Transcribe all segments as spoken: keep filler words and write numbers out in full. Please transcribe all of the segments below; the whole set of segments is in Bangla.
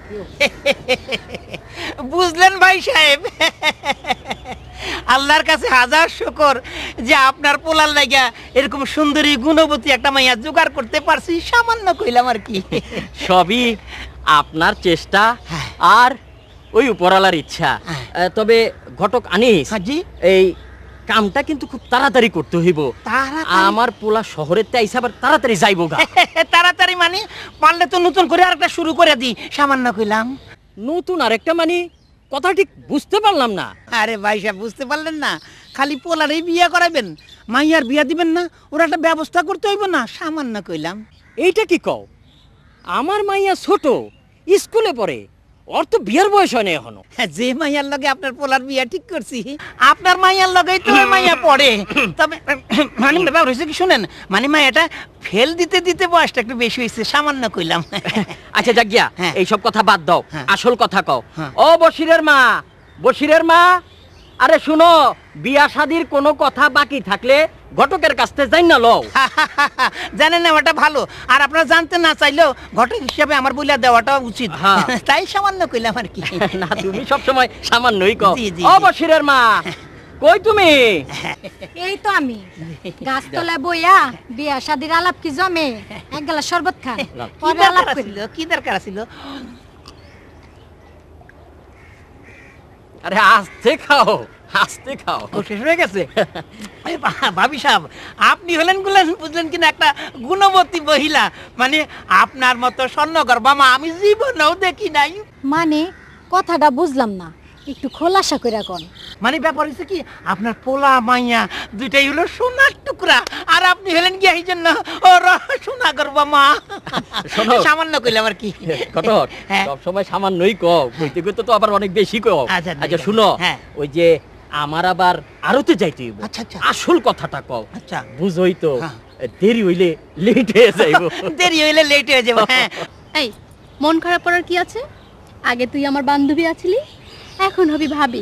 বুঝলেন ভাই সাহেব, আল্লাহর কাছে হাজার শুকর যে আপনার পোলার লাগা এরকম সুন্দরী গুণবতী একটা মাইয়া জোগাড় করতে পারছি। সামান্য কইলাম আর কি। সবই আপনার চেষ্টা আর ওই উপরালার ইচ্ছা। আহ, তবে ঘটক আনিস, জি এই কামটা কিন্তু খুব তাড়াতাড়ি করতে হইব। তাড়াতাড়ি? আমার পোলা শহরের তাই আবার তাড়াতাড়ি যাইব গা। তাড়াতাড়ি মানে পারলে তো নতুন করে আরেকটা শুরু করে দিই। সামান্য কইলাম। নতুন আরেকটা মানে কথা ঠিক বুঝতে পারলাম না। আরে ভাই সাহেব, বুঝতে পারলেন না? খালি পোলারেই বিয়ে করাবেন, মাইয়ার বিয়া দিবেন না? ওরা একটা ব্যবস্থা করতে হইব না? সামান্য কইলাম। এইটা কি কও? আমার মাইয়া ছোট, স্কুলে পড়ে, ওর তো বিয়ের বয়স হয় না এখনো। যে মাইয়ার লগে আপনার পোলার বিয়া ঠিক করছি, আপনার মাইয়ার লগেই তো ওই মাইয়া পড়ে। তবে মানে ব্যাপার হয়েছে কি শুনেন, মানে মাইয়াটা ফেল দিতে দিতে বয়সটা একটু বেশি হয়েছে। সামান্য কইলাম। আচ্ছা যাক গিয়া, হ্যাঁ। এইসব কথা বাদ দাও, হ্যাঁ। আসল কথা কও। হ্যাঁ। ও বশিরের মা, বশিরের মা, আরে শুনো, বিয়া শাদির কোনো কথা বাকি থাকলে ঘটকের কাছ থেকে যাই না লও। জানেন না, ওটা ভালো। আর আপনারা জানতে না চাইলেও ঘটক হিসাবে আমার বইলা দেওয়াটা উচিত। হ্যাঁ। তাই সামান্য কইলাম আর কি। না, তুমি সব সময় সামান্যই কও। জি, জি, ও জি। বশিরের মা, কই তুমি? এই তো আমি গাছতলায় বইয়া বিয়া শাদির আলাপ কি জমে, এক গ্লাস শরবত খান, কি পরে আলাপ দরকার করি। ছিল? কি দরকার ছিল? আরে আস্তে খাও, আস্তে খাও। ও শেষ হয়ে গেছে? এ বা- ভাবি সাহেব, আপনি হলেন গুলেন বুঝলেন কিনা একটা গুণবতী মহিলা। মানে আপনার মতো স্বর্ণগর বামা আমি জীবনেও দেখি নাই। মানে কথাটা বুঝলাম না, একটু খোলাসা কইরা কোন। মানে ব্যাপার হচ্ছে কি, আপনার পোলা মাইয়া দুইটাই হলো সোনার টুকরা, আর আপনি হলেন কি এই জন্য ও সোনাগর বামা। শোনো। সামান্য কইলাম আর কি। ঘটক, হ্যাঁ। সব সময় সামান্যই কও, কইতে কইতে তো আবার অনেক বেশি কও। আচ্ছা, ঠিক আচ্ছা আছে। শুনো, হ্যাঁ। ওই যে আমার আবার আরতে যাইতে হইব। আচ্ছা, আচ্ছা। আসল কথাটা কও। আচ্ছা। বুঝই তো, হ্যাঁ। দেরি হইলে লেট হয়ে যাইব। দেরি হইলে লেট হয়ে যাবো। হ্যাঁ। এই, মন খারাপ করার কি আছে? আগে তুই আমার বান্ধবী আছিলি, এখন হবি ভাবি।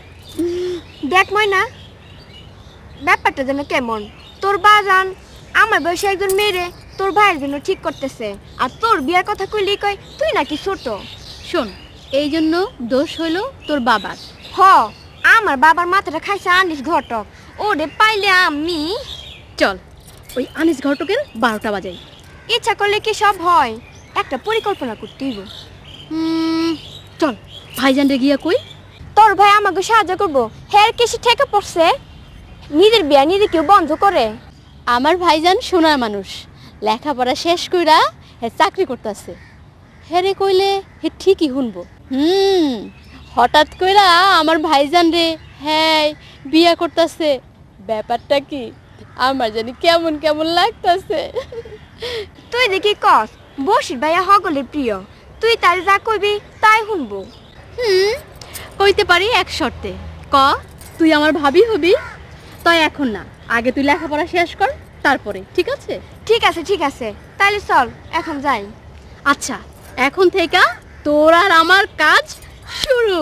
দেখ ময়না, ব্যাপারটা যেন কেমন। তোর বাজান আমার বয়সে একজন মেয়েরে তোর ভাইয়ের জন্য ঠিক করতেছে, আর তোর বিয়ার কথা কইলি কই তুই নাকি ছোট। শোন, এই জন্য দোষ হলো তোর বাবার। হ, আমার বাবার মাথাটা খাইছে আনিস ঘটক, ওরে পাইলে আমি। চল, ওই আনিস ঘটকের বারোটা বাজাই। ইচ্ছা করলে কি সব হয়? একটা পরিকল্পনা করতে হইব। হুম, চল ভাইজানরে গিয়া কই। তোর ভাই আমাকে সাহায্য করবো। হের কিছু ঠেকে পড়ছে, নিজের বিয়া নিজে কেউ বন্ধ করে। আমার ভাইজান সোনার মানুষ, লেখাপড়া শেষ কইরা হে চাকরি করতেছে। হেরে কইলে হে ঠিকই শুনবো। হুম, হঠাৎ কইরা আমার ভাইজান রে হ্যাঁ বিয়া করতেছে, ব্যাপারটা কি আমার জানি কেমন কেমন লাগতাছে। তুই দেখি কস, বসির ভাইয়া হগলের প্রিয়, তুই তার যা কইবি তাই শুনবো। হুম, কইতে পারি এক শর্তে। ক, তুই আমার ভাবি হবি। তাই এখন না, আগে তুই লেখাপড়া শেষ কর, তারপরে। ঠিক আছে? ঠিক আছে ঠিক আছে, তাইলে চল এখন যাই। আচ্ছা, এখন থেকে তোর আর আমার কাজ শুরু।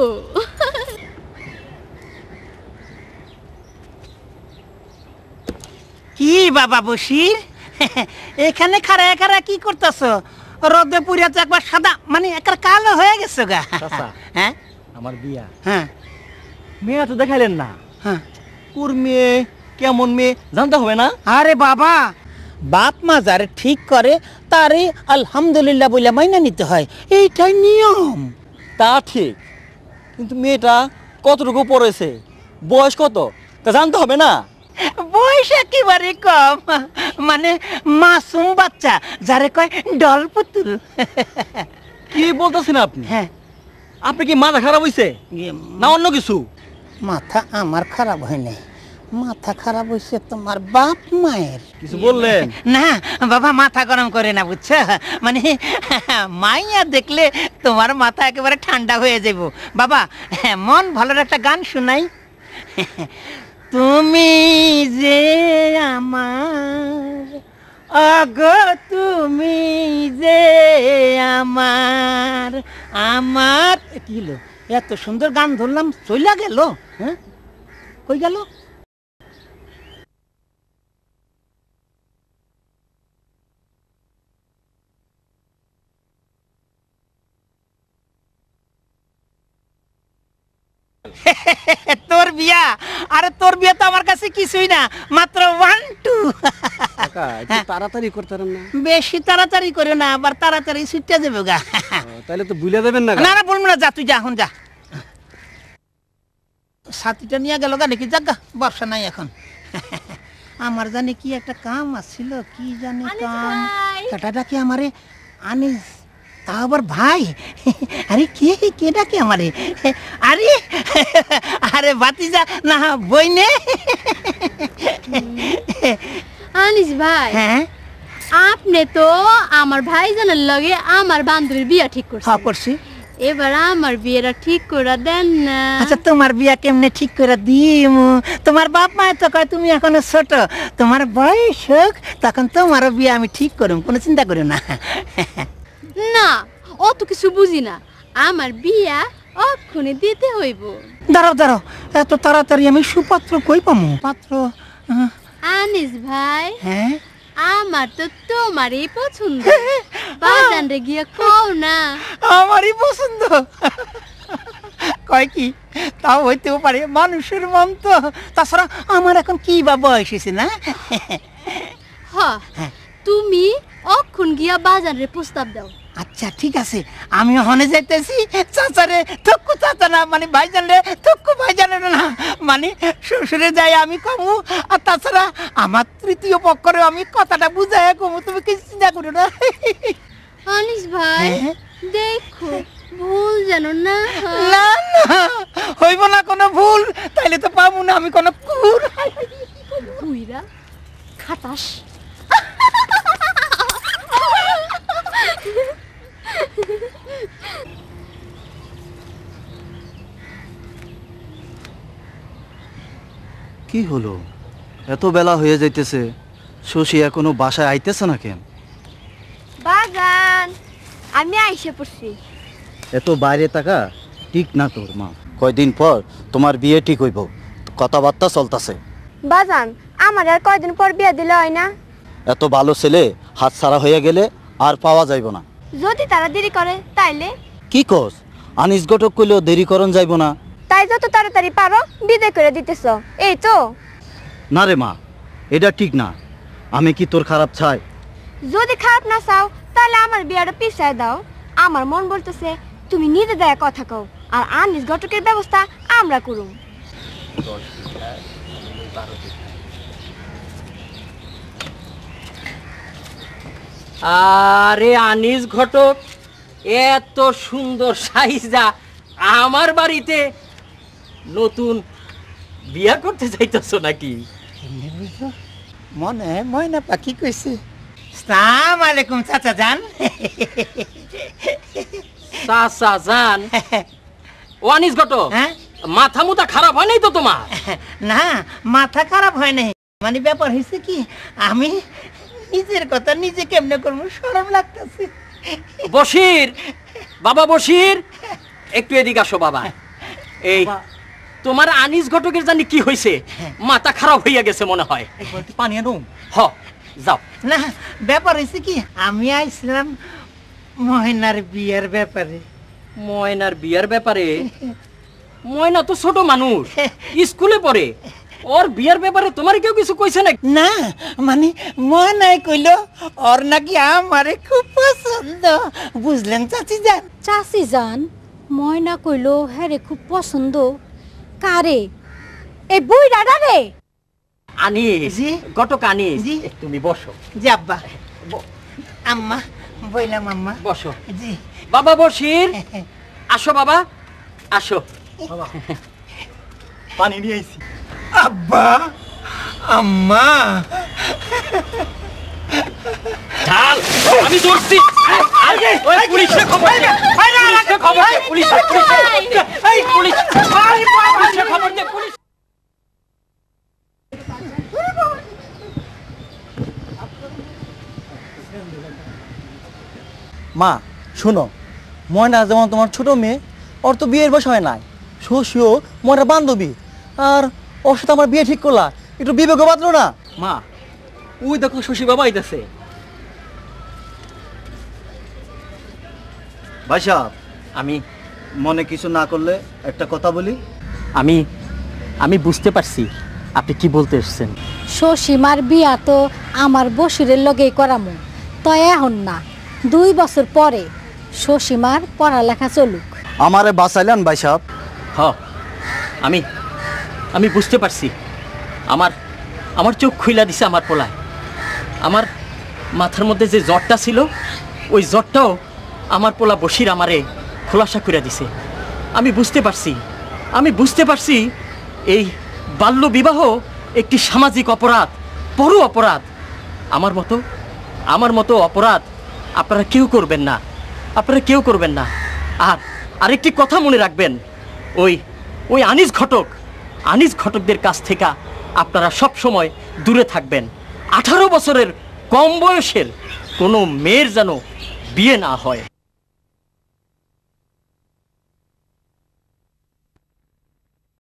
কি বাবা বসির, এখানে খারা খারা কি করতেছ? রোদে পুরিয়া তো একবার সাদা মানে একবার কালো হয়ে গেছে গা। চাচা। হ্যাঁ আমার বিয়া, হ্যাঁ মেয়ে তো দেখাইলেন না। হ্যাঁ। কোর মেয়ে, কেমন মেয়ে জানতে হবে না? আরে বাবা, বাপ মা যারে ঠিক করে তারে আলহামদুলিল্লাহ বলে মাইনা নিতে হয়, এইটাই নিয়ম। তা ঠিক, কিন্তু মেয়েটা কতটুকু পড়েছে, বয়স কত তা জানতে হবে না? বয়স একেবারে কম, মানে মাসুম বাচ্চা, যারে কয় ডল পুতুল। কি বলতেছেন আপনি? হ্যাঁ, আপনি কি মাথা খারাপ হইছে না অন্য কিছু? মাথা আমার খারাপ হয় নাই, মাথা খারাপ হয়েছে তোমার বাপ মায়ের। কিছু বললেন? না বাবা, মাথা গরম করে না, বুঝছো? মানে মাইয়া দেখলে তোমার মাথা একেবারে ঠান্ডা হয়ে যাব। বাবা, মন ভালোর একটা গান শোনাই। তুমি যে আমার, অগো তুমি যে আমার, আমার কি হলো? এত সুন্দর গান ধরলাম, চইলা গেল। হ্যাঁ, কই গেল? তোর বিয়া, আরে তোর বিয়া তো আমার কাছে কিছুই না, মাত্র ওয়ান টু। কাকা একটু তাড়াতাড়ি করতেন না? বেশি তাড়াতাড়ি করে না, আবার তাড়াতাড়ি ছুটতে যাবে গা। তাহলে তো ভুলে দেবেন না। না না বলবো না, যা তুই যা, এখন যা। সাথীটা নিয়ে গেল গা নাকি, যাক গা, ব্যবসা নাই এখন। আমার জানি কি একটা কাম আছিল, কি জানি কাম, এটা ডাকে আমারে আনিস, তা আবার ভাই। আরে কে কে ডাকে আমারে? আরে আরে ভাতিজা না বইনে। আনিস ভাই, হ্যাঁ আপনি তো আমার ভাইজানের লগে আমার বান্ধবীর বিয়া ঠিক করছেন। হ্যাঁ করছি। এবার আমার বিয়েটা ঠিক করে দেন না। আচ্ছা তোমার বিয়া কেমনে ঠিক করে দিম? তোমার বাপ মায়ের তো কয় তুমি এখনো ছোট, তোমার বয়স হোক তখন তোমারও বিয়া আমি ঠিক করুম, কোনো চিন্তা করো না। না, অত কিছু বুঝি না, আমার বিয়া অক্ষণে দিতে হইব। দাঁড়াও দাঁড়াও, এত তাড়াতাড়ি আমি সুপাত্র কই পামু? পাত্র আহ, আনিস ভাই, হ্যাঁ আমার তো তোমারই পছন্দ, বাজানরে গিয়া কও না। আমারই পছন্দ। কয় কি তাও হইতেও পারে, মানুষের মন তো। তাছাড়া আমার এখন কি বা বয়স হয়েছে না? হ, তুমি অক্ষণ গিয়া বাজানরে প্রস্তাব দাও। আচ্ছা ঠিক আছে, আমি হনে যাইতেছি। চাচারে থক্কু চাচা না, মানে ভাইজান রে থক্কু ভাইজানের না, মানে শ্বশুরে যাই আমি কমু। আর তাছাড়া আমার তৃতীয় পক্ষরে আমি কথাটা বুঝাই কমু, তুমি কিছু চিন্তা করো না। আনিস ভাই, হ্যাঁ? দেখো ভুল যেন না হয়। না না, হইব না কোনো ভুল, তাইলে তো পাবো না আমি কোনো কুর। বুইরা খাটাস। কি হলো, এত বেলা হয়ে যাইতেছে, শশী এখনো বাসায় আইতেছে না কেন? বাজান আমি আইসে পড়ছি। এত বাইরে থাকা ঠিক না তোর মা। কয়দিন পর তোমার বিয়ে ঠিক হইব, কথাবার্তা চলতেছে। বাজান আমার আর কয়দিন পর বিয়ে দিলে হয় না? এত ভালো ছেলে হাত ছাড়া হয়ে গেলে আর পাওয়া যাইব না। যদি তারা দেরি করে তাইলে? কি কস, আনিস ঘটক কইলেও দেরি করন যাইব না? তাই যত তাড়াতাড়ি পারো বিদায় করে দিতেছ, এই তো। না রে মা, এটা ঠিক না। আমি কি তোর খারাপ চাই? যদি খারাপ না চাও তাহলে আমার বিয়াটা পিছায় দাও। আমার মন বলতেছে তুমি নিজে দেয়া কথা কও, আর আনিস ঘটকের ব্যবস্থা আমরা করুম। আরে আনিস ঘটক, এত সুন্দর সাইজা আমার বাড়িতে নতুন বিয়া করতে চাইতেছ নাকি? মনে ময়না পাখি কইছে। সালাম আলাইকুম চাচা জান। চাচা জান? ও আনিস ঘটক, হ্যাঁ? মাথা মুথা খারাপ হয় নাই তো তোমার? না মাথা খারাপ হয় নাই, মানে ব্যাপার হয়েছে কি, আমি নিজের কথা নিজে কেমনে করবো শরম লাগতেছে। বশির, বাবা বশির, একটু এদিকে আসো বাবা। এই তোমার আনিস ঘটকের জানি কি হয়েছে, মাথা খারাপ হইয়া গেছে মনে হয়। পানি আনো। হ, যাও। না ব্যাপার হয়েছে কি, আমি আইছিলাম ময়নার বিয়ের ব্যাপারে। ময়নার বিয়ার ব্যাপারে? ময়না তো ছোট মানুষ, স্কুলে পড়ে, ওর বিয়ার ব্যাপারে তোমার কেউ কিছু কইছে না? না মানে ময়নায় কইলো ওর নাকি আমারে খুব পছন্দ, বুঝলেন চাচি যান? চাচি যান, ময়না কইলো হ্যাঁ রে খুব পছন্দ। কারে? এই বুইড়াটা রে? আনিস, জি? ঘটক আনিস, জি? তুমি বসো। জি আব্বা। আম্মা বইলাম আম্মা। বসো। জি। বাবা বশির, আসো বাবা, আসো। পানি নিয়ে আইছি। আব্বা আম্মা ঢাল, আমি ধরছি। আরে ওই পুলিশে খবর দে, পুলিশে খবর দে, পুলিশে খবর দে, এই পুলিশ, আরে পুলিশে খবর দে, পুলিশ। মা শোনো, ময়না যেমন তোমার ছোট মেয়ে, ওর তো বিয়ের বয়স হয় নাই। শশীও ময়না বান্ধবী, আর ওর সাথে আমার বিয়ে ঠিক করলা, একটু বিবেক বাঁধলো না? মা, ওই দেখো শশী বাবা আইতাছে। ভাই সাহেব, আমি মনে কিছু না করলে একটা কথা বলি। আমি আমি বুঝতে পারছি আপনি কি বলতে এসেছেন। শশীমার বিয়া তো আমার বসিরের লগেই করামু, তো এখন না, দুই বছর পরে শশীমার পড়ালেখা চলুক। আমারে বাঁচাইলেন ভাই সাহেব। হ আমি আমি বুঝতে পারছি। আমার আমার চোখ খুইলা দিছে আমার পোলায়। আমার মাথার মধ্যে যে জ্বরটা ছিল ওই জ্বরটাও আমার পোলা বসির আমারে খোলাসা করে দিছে। আমি বুঝতে পারছি আমি বুঝতে পারছি এই বাল্য বিবাহ একটি সামাজিক অপরাধ, বড় অপরাধ। আমার মতো আমার মতো অপরাধ আপনারা কেউ করবেন না, আপনারা কেউ করবেন না। আর আরেকটি কথা মনে রাখবেন, ওই ওই আনিস ঘটক আনিস ঘটকদের কাছ থেকে আপনারা সব সময় দূরে থাকবেন। আঠারো বছরের কম বয়সের কোনো মেয়ের যেন বিয়ে না হয়।